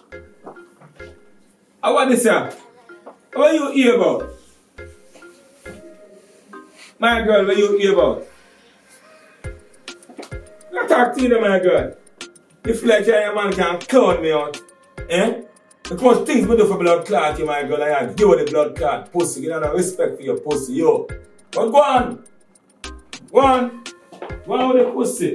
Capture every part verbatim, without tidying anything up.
I want this here. What you hear about? My girl, what you hear about? I talk to you, my girl. You feel like your man can clown me out. Eh? Look much things we do for blood clot, you, my girl. I had you with the blood clot pussy. You don't have respect for your pussy, yo. But go on. Go on. Go on with the pussy.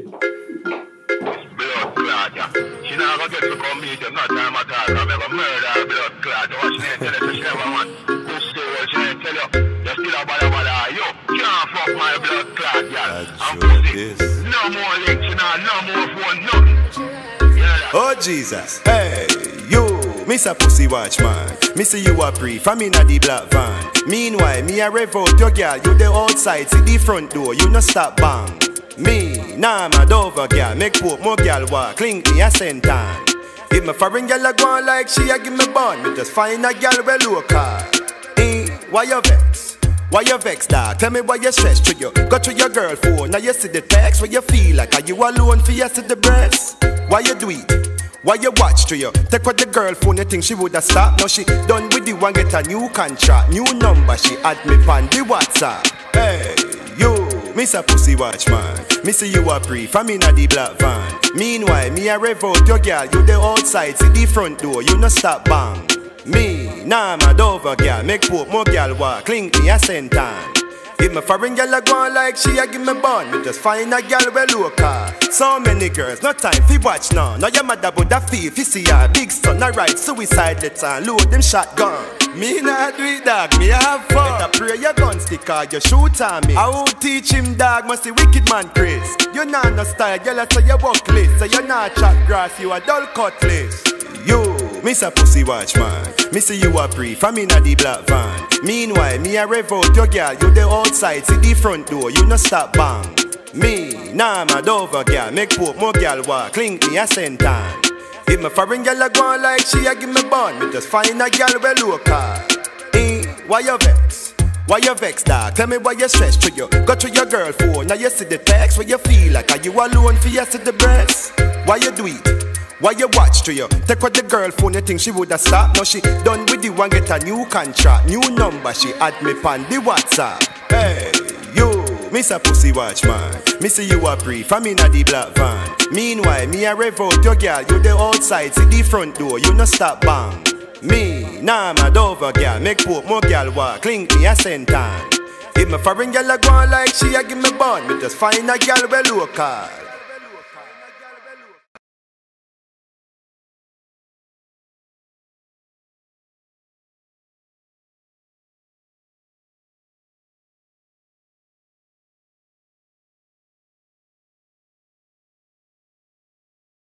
Blood clot, yeah. She not gonna get to come meet him, not time at all. I'm gonna murder her blood clot. What she ain't tell you, she never want. Pussy, what she ain't tell you. You still a bada bada. Yo, can't fuck my blood clot, yeah. I'm pussy. No more links, you know, no more phone, nothing. Yeah, oh, Jesus. Hey, you. Mister Pussy Watch Man, me see you a brief, I'm in the black van. Meanwhile, me a rev out your girl, you the outside, see the front door, you no stop bang. Me, nah, my Dover girl, make poop more girl walk, link me a sentan. If my foreign girl a go on like she a give me bun, me just find a girl well local. Eh, why you vex? Why you vex, dog? Tell me why you stress to you. Go to your girl phone, now you see the text, where you feel like, are you alone for you see the breast? Why you do it? Why you watch to you? Take what the girl phone, you think she woulda stopped? Now she done with the one, get a new contract, new number, she add me on the WhatsApp. Hey, you, Mister Pussy Watch Man, me see you a brief, I'm in the black van. Meanwhile, me a rev out your girl, you the outside, see the front door, you no stop bang. Me, nah, my Dover girl, make poop more girl walk, link me a sentan. If my foreign girl a go on like she a give me bun, me just find a girl well local. So many girls, no time fi watch now. Now your mother would a feel fi see her big son a write suicide letter and load them shotgun. Me not do it, dog, me have fun. Better pray your gun stick or you shoot on me. I won't teach him, dog, must see wicked man craze. You not no style, girl, I say you buckless. So you not chat grass, you a dull cutlass. You, Mister Pussy Watch Man, me see you a brief, I'm in the black van. Meanwhile, me a rev out your girl, you the outside, see the front door, you no stop bang. Me, nah, my Dover girl, make poop more girl walk, link me a sentan. If my foreign girl a go on like she a give me bun, me just find a girl well local. Eh, why you vex? Why you vex, dog? Tell me why you stress to you. Go to your girl phone, now you see the text, where you feel like, are you alone for you see the breast? Why you do it? Why you watch to you? Take what the girl phone, you think she woulda stopped? Now she done with the one, get a new contract, new number, she add me on the WhatsApp. Hey, you, Mister Pussy Watch Man, me see you a brief, I'm in the black van. Meanwhile, me a rev out your girl, you the outside, see the front door, you no stop bang. Me, nah, my Dover girl, make poop more girl walk, link me a sentan. If my foreign girl a go on like she a give me bun, me just find a girl well local.